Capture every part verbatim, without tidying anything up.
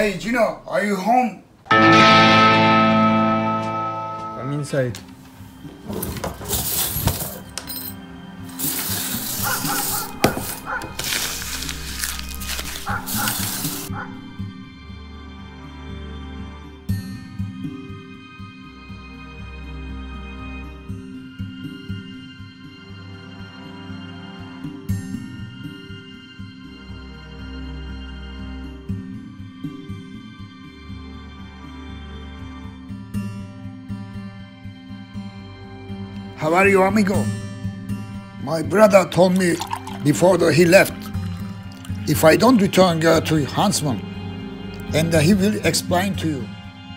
Hey, Gino, are you home? Come inside. How are you, amigo? My brother told me before that he left, if I don't return uh, to Huntsman, and uh, he will explain to you.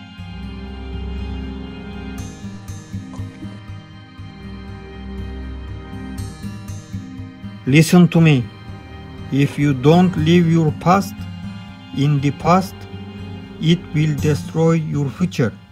Listen to me. If you don't leave your past in the past, it will destroy your future.